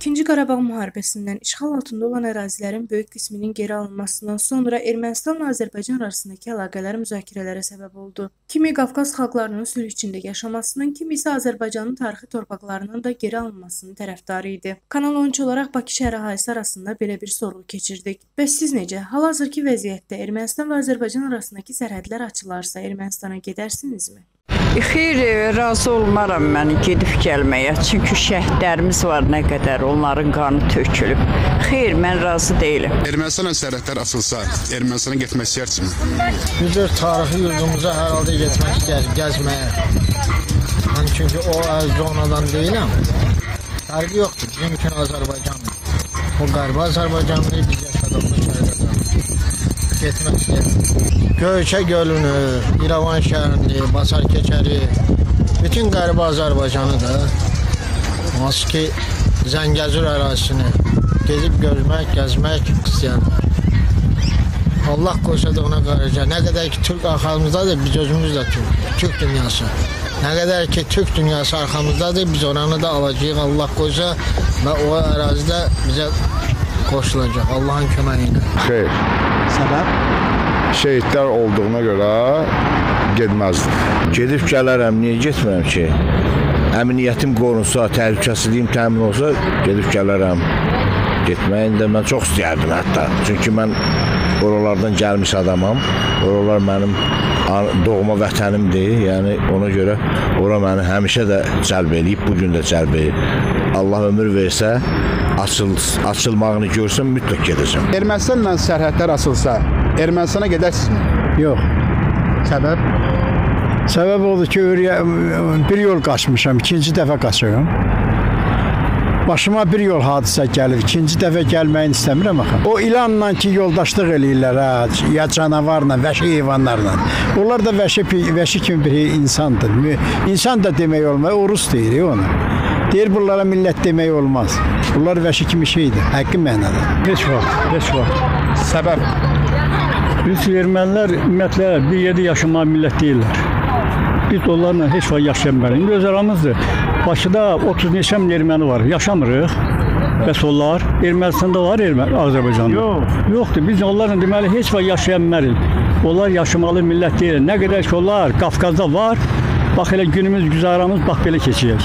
İkinci Qarabağ müharibəsindən işğal altında olan ərazilərin böyük qisminin geri alınmasından sonra Ermənistanla Azərbaycan arasındakı əlaqələr müzakirələrə səbəb oldu. Kimi Qafqaz xalqlarının sülh içində yaşamasının, kimi isə Azərbaycanın tarixi torpaqlarının da geri alınmasının tərəfdarı idi. Kanal 13 olaraq Bakı şəhər əhalisi arasında belə bir sorğu keçirdik. Bəs siz necə? Hal-hazırki vəziyyətdə Ermənistan və Azərbaycan arasındakı sərhədlər açılarsa Ermənistana gedərsinizmi? Xeyr, razı olmaram mən gedib gəlməyə. Çünki şəhidlərimiz var nə qədər, onların qanı tökülüb. Xeyr, mən razı deyiləm. Ermənistanla sərhədlər açılsa, Ermənistana getmək istəyirsiniz? Biz öz tarixi yurdumuza hər halda getmək istəyirik, gəzməyə. Mən çünki o zonadan deyiləm. Fərqi yoxdur, bizim üçün Azərbaycandır. O qərbi Azərbaycandır, biz yaşadığımız şəhərdə getmək istəyirik. Göyçə gölünü, İrəvan şəhərini, Basar keçəri, bütün qərbi Azərbaycanı da, hansı ki, Zəngəzur ərazisini gezib görmək, gəzmək istəyirəm. Allah qoşadığına qarıca, nə qədər ki, Türk arxamızdadır, biz özümüz də Türk dünyası. Nə qədər ki, Türk dünyası arxamızdadır, biz oranı da alacağıq, Allah qoysa və o ərazidə bizə qoşulacaq, Allahın köməyi ilə. Xeyr. Səbəb? Şehitlər olduğuna görə getməzdim. Gedib gələrəm, niyə getmirəm ki? Əmniyyətim qorunsa, təhlükəsizliyim təmin olsa, gedib gələrəm. Getməyin də mən çox istəyərdim hətta. Çünki mən oralardan gəlmiş adamam. Oralar mənim doğma vətənimdir. Yəni ona görə ora məni həmişə də cəlb eləyib, bugün də cəlb eləyib. Allah ömür versə, açılmağını görsəm mütləq gedəcəm. Ermənistanla sərhədlər açılsa, Ermənistana gedərsinizmi? Yox. Səbəb? Səbəb odur ki, bir yol qaçmışam, ikinci dəfə qaçıram. Başıma bir yol hadisə gəlir, ikinci dəfə gəlməyini istəmirəm axı. O ilanla ki, yoldaşlıq eləyirlər, ya canavarla, vəhşi heyvanlarla. Onlar da vəhşi kimi bir insandır. İnsan da demək olmaz, o Rus deyir onu. Deyir, bunlara millət demək olmaz. Bunlar vəhşi kimi şeydir, həqqi mənada. Heç vaxt. Səbəb? Biz ermənilər ümumiyyətlə bir yerdə yaşamayan millət deyirlər. Biz onlarla heç vaxt yaşayamayız. İndi öz aramızdır. Bakıda 30 neçə min erməni var. Yaşamırıq. Bəs onlar Ermənistanda var, Azərbaycanda. Yoxdur. Biz onlarla deməli heç vaxt yaşayamayız. Onlar yaşamalı millət deyil. Nə qədər ki onlar Qafqazda var. Bax elə günümüz, güzaramız bax belə keçiyor.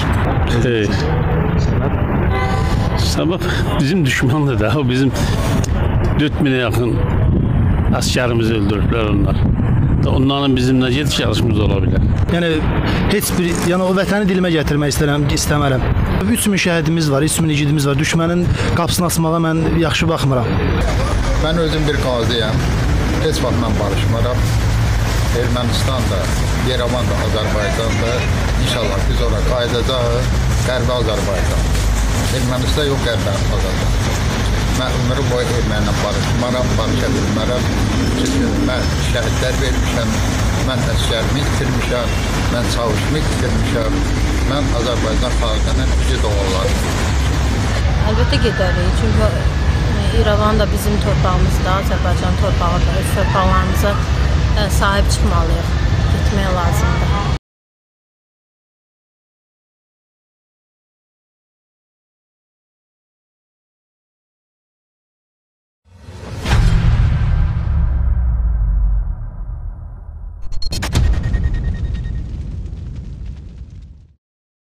Səbəb bizim düşmandır da. O bizim 4000'e yaxın askerimizi öldürdüler onlar. Onların bizimle yetki yarışımız olabilir. Yəni o vətəni dilimə gətirmək istəmərəm. 3000 şəhidimiz var, 3000 igidimiz var. Düşmənin qapısını asmağa mən yaxşı baxmıram. Mən özüm bir qazıyam. Heç vaxt mən barışmaram. Ermənistan da, Yerevan da, Azərbaycan da. İnşallah biz ora qayıdacağıq. Qərbi Azərbaycan. Ermənistan yox, qərbi Azərbaycan. Mən ömrü boyu ermənlə barışmaram, barışa bilmərəm. Mən şəhidlər vermişəm, mən əsgərimi itirmişəm, mən çavuşumu itirmişəm, mən Azərbaycan xalqının üzü doğularım. Əlbəttə gedərik, çünki İrəvan da bizim torpağımızda, Azərbaycan torpağıdır. Öz torpaqlarımıza sahib çıxmalıyıq, getmək lazımdır.